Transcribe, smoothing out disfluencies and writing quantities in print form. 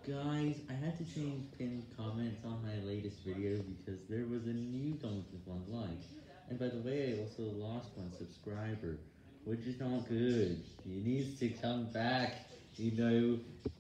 Guys, I had to change pinned comments on my latest video because there was a new comment with 1 like. And by the way, I also lost 1 subscriber, which is not good. He needs to come back,